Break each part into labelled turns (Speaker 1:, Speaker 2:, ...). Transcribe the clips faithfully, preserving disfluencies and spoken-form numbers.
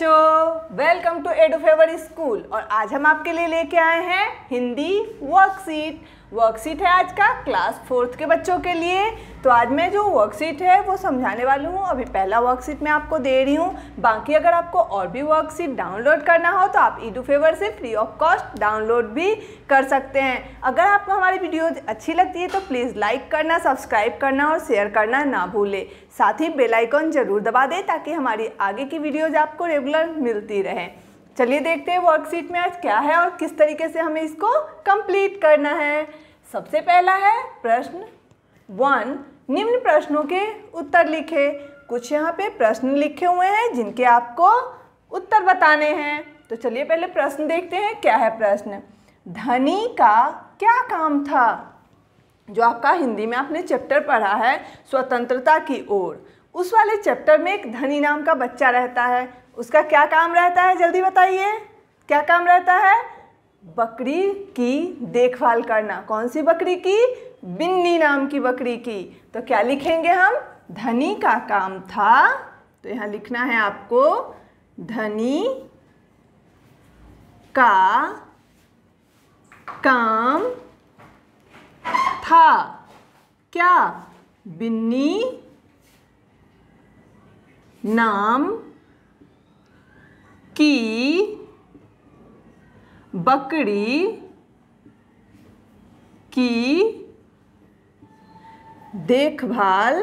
Speaker 1: बच्चों, welcome to Edufever school. और आज हम आपके लिए लेके आए हैं हिंदी वर्कशीट। वर्कशीट है आज का क्लास फोर्थ के बच्चों के लिए। तो आज मैं जो वर्कशीट है वो समझाने वाली हूँ। अभी पहला वर्कशीट मैं आपको दे रही हूँ। बाकी अगर आपको और भी वर्कशीट डाउनलोड करना हो तो आप एडुफेवर से फ्री ऑफ कॉस्ट डाउनलोड भी कर सकते हैं। अगर आपको हमारी वीडियो अच्छी लगती है तो प्लीज़ लाइक करना, सब्सक्राइब करना और शेयर करना ना भूलें। साथ ही बेल आइकन जरूर दबा दें ताकि हमारी आगे की वीडियोज आपको रेगुलर मिलती रहे। चलिए देखते हैं वर्कशीट में आज क्या है और किस तरीके से हमें इसको कंप्लीट करना है। सबसे पहला है प्रश्न वन, निम्न प्रश्नों के उत्तर लिखे। कुछ यहाँ पे प्रश्न लिखे हुए हैं जिनके आपको उत्तर बताने हैं। तो चलिए पहले प्रश्न देखते हैं। क्या है प्रश्न? धनी का क्या काम था? जो आपका हिंदी में आपने चैप्टर पढ़ा है स्वतंत्रता की ओर, उस वाले चैप्टर में एक धनी नाम का बच्चा रहता है। उसका क्या काम रहता है, जल्दी बताइए। क्या काम रहता है? बकरी की देखभाल करना। कौन सी बकरी की? बिन्नी नाम की बकरी की। तो क्या लिखेंगे हम? धनी का काम था। तो यहाँ लिखना है आपको धनी का काम था। क्या? बिन्नी नाम की बकरी की देखभाल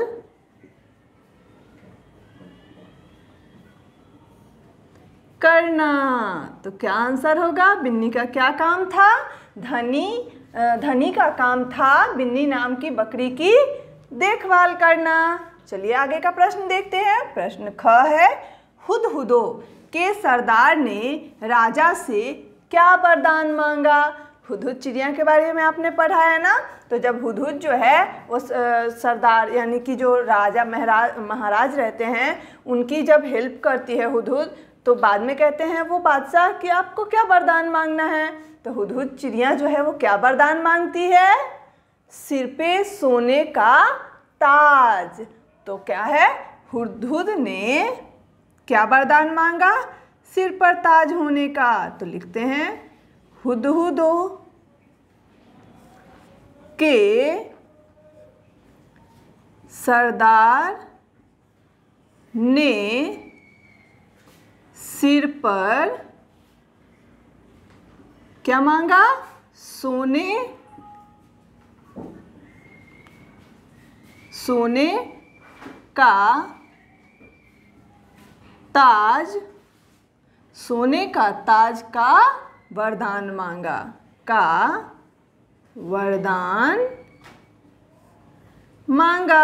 Speaker 1: करना। तो क्या आंसर होगा? बिन्नी का क्या काम था? धनी धनी का काम था बिन्नी नाम की बकरी की देखभाल करना। चलिए आगे का प्रश्न देखते हैं। प्रश्न ख है, हुदहुदो के सरदार ने राजा से क्या वरदान मांगा? हुदहुद चिड़िया के बारे में आपने पढ़ा है ना। तो जब हुदहुद जो है वो सरदार यानी कि जो राजा महाराज महाराज रहते हैं उनकी जब हेल्प करती है हुदहुद, तो बाद में कहते हैं वो बादशाह कि आपको क्या वरदान मांगना है। तो हुदहुद चिड़िया जो है वो क्या वरदान मांगती है? सिर पे सोने का ताज। तो क्या है? हुदहुद ने क्या वरदान मांगा? सिर पर ताज होने का। तो लिखते हैं हुदहुदो के सरदार ने सिर पर क्या मांगा? सोने सोने का ताज सोने का ताज का वरदान मांगा। का वरदान मांगा।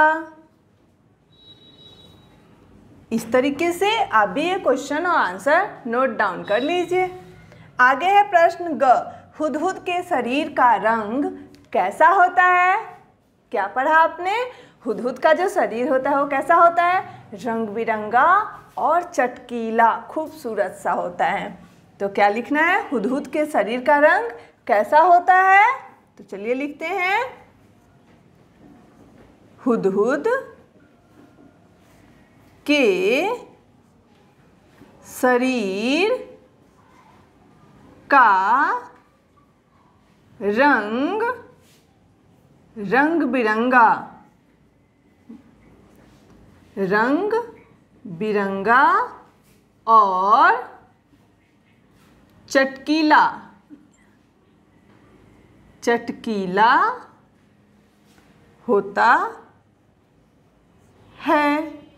Speaker 1: इस तरीके से आप भी ये क्वेश्चन और आंसर नोट डाउन कर लीजिए। आगे है प्रश्न ग, हुदहुद के शरीर का रंग कैसा होता है? क्या पढ़ा आपने? हुदहुद का जो शरीर होता है वो कैसा होता है? रंग बिरंगा और चटकीला, खूबसूरत सा होता है। तो क्या लिखना है? हुदहुद के शरीर का रंग कैसा होता है? तो चलिए लिखते हैं हुदहुद के शरीर का रंग रंग बिरंगा रंग बिरंगा और चटकीला चटकीला होता है।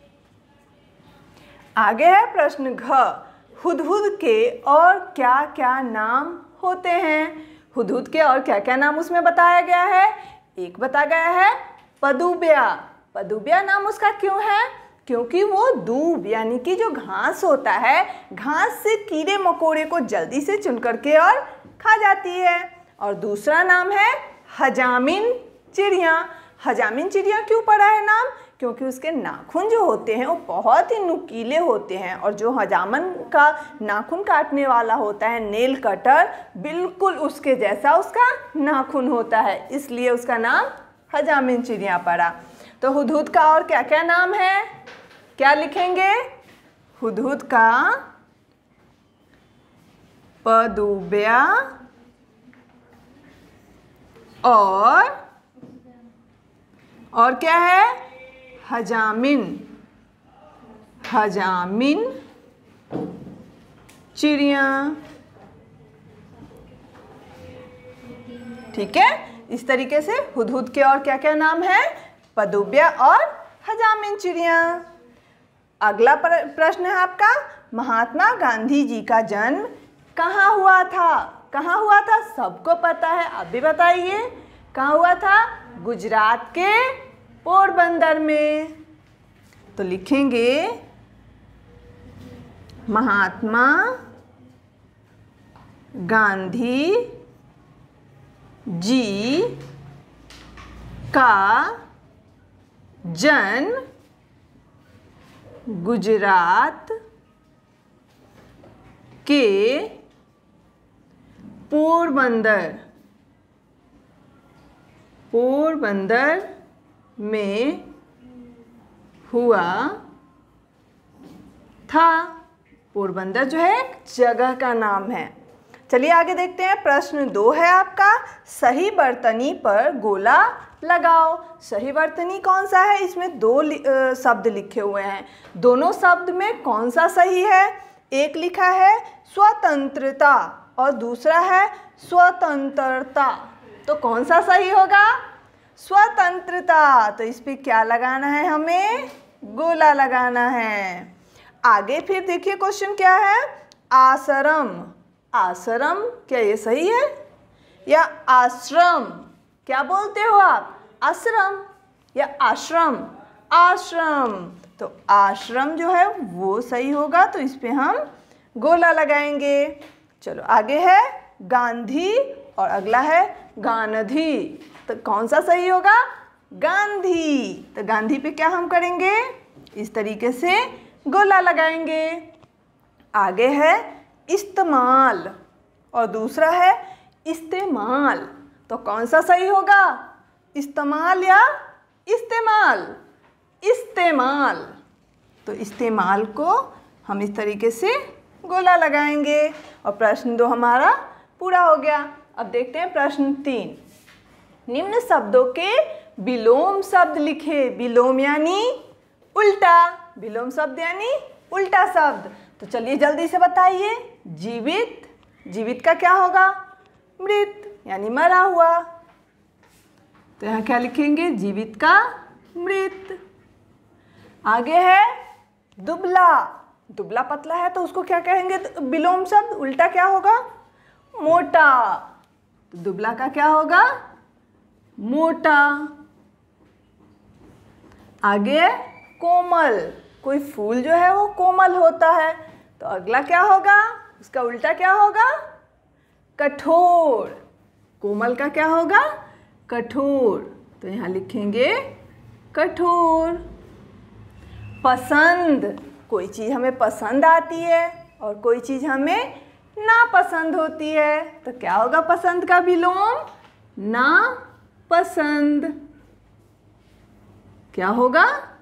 Speaker 1: आगे है प्रश्न घ, हुदहुद के और क्या क्या नाम होते हैं? हुदहुद के और क्या क्या नाम उसमें बताया गया है। एक बताया गया है पदुबिया। पदुबिया नाम उसका क्यों है? क्योंकि वो दूब यानी कि जो घास होता है, घास से कीड़े मकोड़े को जल्दी से चुन करके और खा जाती है। और दूसरा नाम है हजामिन चिड़िया। हजामिन चिड़िया क्यों पड़ा है नाम? क्योंकि उसके नाखून जो होते हैं वो बहुत ही नुकीले होते हैं और जो हजामन का नाखून काटने वाला होता है, नेल कटर, बिल्कुल उसके जैसा उसका नाखून होता है, इसलिए उसका नाम हजामिन चिड़िया पड़ा। तो हुदहुद का और क्या क्या नाम है, क्या लिखेंगे? हुदहुद का पदुब्या और और क्या है, हजामिन, हजामिन चिड़िया। ठीक है, इस तरीके से हुदहुद के और क्या क्या नाम है, पदुब्या और हजामिन चिड़िया। अगला प्रश्न है आपका, महात्मा गांधी जी का जन्म कहाँ हुआ था? कहाँ हुआ था सबको पता है, आप भी बताइए कहाँ हुआ था? गुजरात के पोरबंदर में। तो लिखेंगे महात्मा गांधी जी का जन्म गुजरात के पोरबंदर पोरबंदर में हुआ था। पोरबंदर जो है एक जगह का नाम है। चलिए आगे देखते हैं। प्रश्न दो है आपका, सही बर्तनी पर गोला लगाओ। सही बर्तनी कौन सा है? इसमें दो लि, आ, शब्द लिखे हुए हैं। दोनों शब्द में कौन सा सही है? एक लिखा है स्वतंत्रता और दूसरा है स्वतंत्रता। तो कौन सा सही होगा? स्वतंत्रता। तो इस पे क्या लगाना है? हमें गोला लगाना है। आगे फिर देखिए क्वेश्चन क्या है, आश्रम। आश्रम क्या ये सही है या आश्रम? क्या बोलते हो आप? आश्रम या आश्रम? आश्रम। तो आश्रम जो है वो सही होगा, तो इस पे हम गोला लगाएंगे। चलो आगे है गांधी और अगला है गांधी। तो कौन सा सही होगा? गांधी। तो गांधी पे क्या हम करेंगे? इस तरीके से गोला लगाएंगे। आगे है इस्तेमाल और दूसरा है इस्तेमाल। तो कौन सा सही होगा? इस्तेमाल या इस्तेमाल? इस्तेमाल। तो इस्तेमाल को हम इस तरीके से गोला लगाएंगे और प्रश्न दो हमारा पूरा हो गया। अब देखते हैं प्रश्न तीन। निम्न शब्दों के विलोम शब्द लिखे। विलोम यानी उल्टा, विलोम शब्द यानी उल्टा शब्द। तो चलिए जल्दी से बताइए। जीवित, जीवित का क्या होगा? मृत यानी मरा हुआ। तो यहाँ क्या लिखेंगे? जीवित का मृत। आगे है दुबला। दुबला पतला है तो उसको क्या कहेंगे? विलोम शब्द उल्टा क्या होगा? मोटा। तो दुबला का क्या होगा? मोटा। आगे कोमल। कोई फूल जो है वो कोमल होता है, तो अगला क्या होगा? उसका उल्टा क्या होगा? कठोर। कोमल का क्या होगा? कठोर। तो यहाँ लिखेंगे कठोर। पसंद। कोई चीज़ हमें पसंद आती है और कोई चीज़ हमें नापसंद होती है, तो क्या होगा पसंद का विलोम? नापसंद। क्या होगा?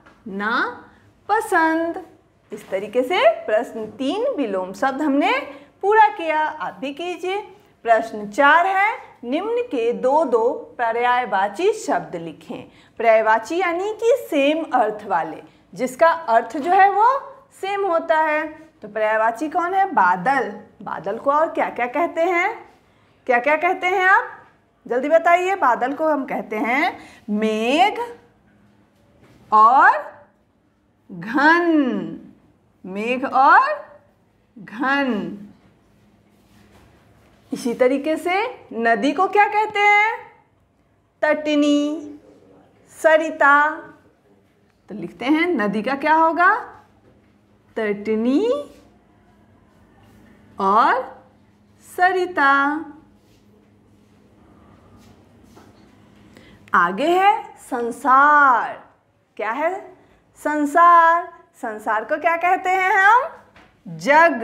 Speaker 1: नापसंद। इस तरीके से प्रश्न तीन विलोम शब्द हमने पूरा किया। आप भी कीजिए। प्रश्न चार है, निम्न के दो दो पर्यायवाची शब्द लिखें। पर्यायवाची यानी कि सेम अर्थ वाले, जिसका अर्थ जो है वो सेम होता है। तो पर्यायवाची कौन है? बादल। बादल को और क्या क्या कहते हैं? क्या क्या कहते हैं आप जल्दी बताइए। बादल को हम कहते हैं मेघ और घन। मेघ और घन। इसी तरीके से नदी को क्या कहते हैं? तटनी, सरिता। तो लिखते हैं नदी का क्या होगा? तटनी और सरिता। आगे है संसार। क्या है? संसार। संसार को क्या कहते हैं हम? जग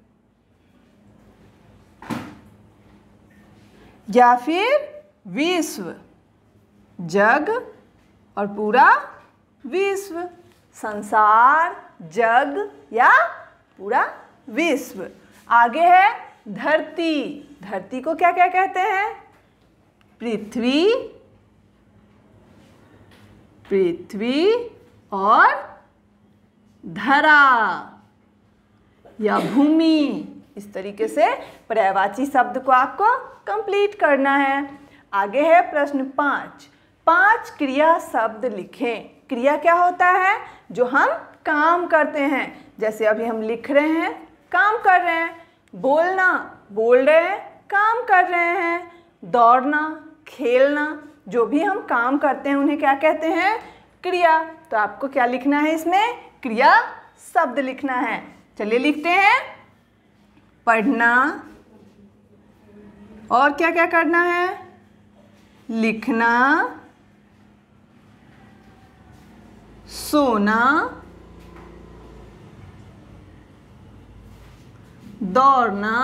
Speaker 1: या फिर विश्व। जग और पूरा विश्व। संसार, जग या पूरा विश्व। आगे है धरती। धरती को क्या क्या कहते हैं? पृथ्वी, पृथ्वी और धरा या भूमि। इस तरीके से पर्यायवाची शब्द को आपको कंप्लीट करना है। आगे है प्रश्न पाँच। पांच क्रिया शब्द लिखें। क्रिया क्या होता है? जो हम काम करते हैं, जैसे अभी हम लिख रहे हैं, काम कर रहे हैं। बोलना, बोल रहे हैं, काम कर रहे हैं। दौड़ना, खेलना, जो भी हम काम करते हैं उन्हें क्या कहते हैं? क्रिया। तो आपको क्या लिखना है इसमें? क्रिया शब्द लिखना है। चलिए लिखते हैं। पढ़ना, और क्या क्या करना है? लिखना, सोना, दौड़ना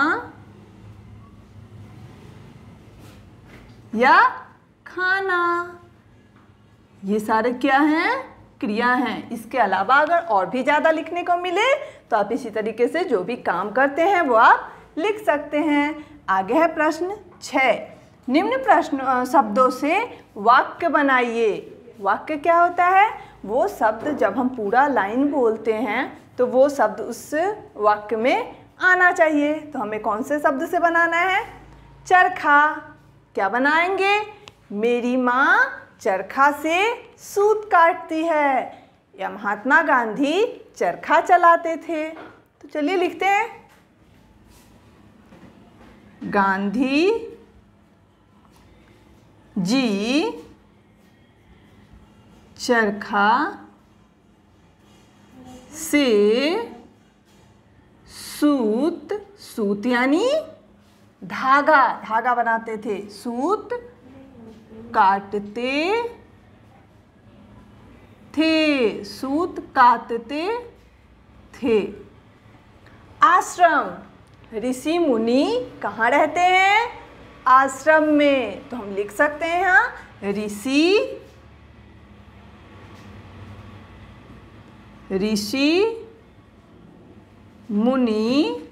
Speaker 1: या खाना। ये सारे क्या हैं? क्रिया हैं। इसके अलावा अगर और भी ज़्यादा लिखने को मिले तो आप इसी तरीके से जो भी काम करते हैं वो आप लिख सकते हैं। आगे है प्रश्न छः। निम्न प्रश्न शब्दों से वाक्य बनाइए। वाक्य क्या होता है? वो शब्द जब हम पूरा लाइन बोलते हैं तो वो शब्द उस वाक्य में आना चाहिए। तो हमें कौन से शब्द से बनाना है? चरखा। क्या बनाएंगे? मेरी माँ चरखा से सूत काटती है, या महात्मा गांधी चरखा चलाते थे। तो चलिए लिखते हैं। गांधी जी चरखा से सूत, सूत यानी धागा, धागा बनाते थे, सूत काटते थे, सूत काटते थे। आश्रम, ऋषि मुनि कहाँ रहते हैं? आश्रम में। तो हम लिख सकते हैं यहाँ ऋषि, ऋषि मुनि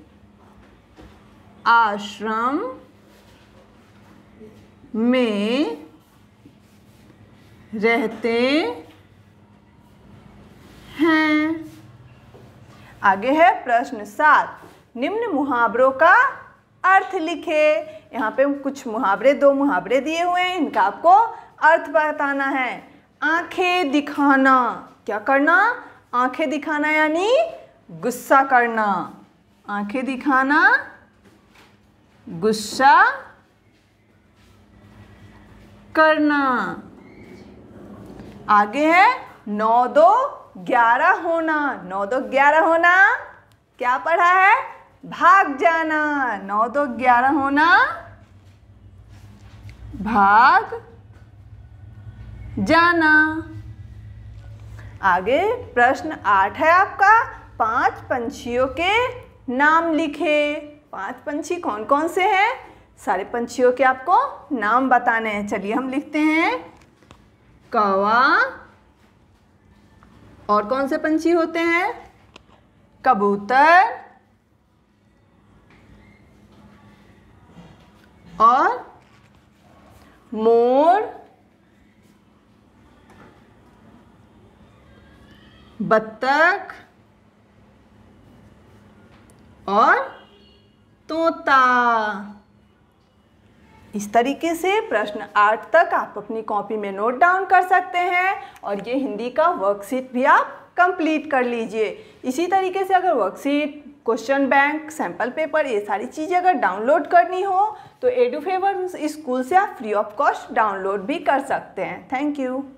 Speaker 1: आश्रम में रहते हैं। आगे है प्रश्न सात। निम्न मुहावरों का अर्थ लिखे। यहाँ पे कुछ मुहावरे, दो मुहावरे दिए हुए हैं, इनका आपको अर्थ बताना है। आंखें दिखाना, क्या करना? आंखें दिखाना यानी गुस्सा करना। आंखें दिखाना, गुस्सा करना। आगे है नौ दो ग्यारह होना। नौ दो ग्यारह होना क्या पढ़ा है? भाग जाना। नौ दो ग्यारह होना भाग जाना। आगे प्रश्न आठ है आपका। पांच पंछियों के नाम लिखे। पांच पंछी कौन कौन से हैं? सारे पंछियों के आपको नाम बताने हैं। चलिए हम लिखते हैं। कौवा, और कौन से पंछी होते हैं? कबूतर और मोर, बत्तख और तोता। इस तरीके से प्रश्न आठ तक आप अपनी कॉपी में नोट डाउन कर सकते हैं और ये हिंदी का वर्कशीट भी आप कंप्लीट कर लीजिए। इसी तरीके से अगर worksheet, question bank, sample paper, ये सारी चीज़ें अगर डाउनलोड करनी हो तो एडुफेवर स्कूल से आप फ्री ऑफ कॉस्ट डाउनलोड भी कर सकते हैं। Thank you.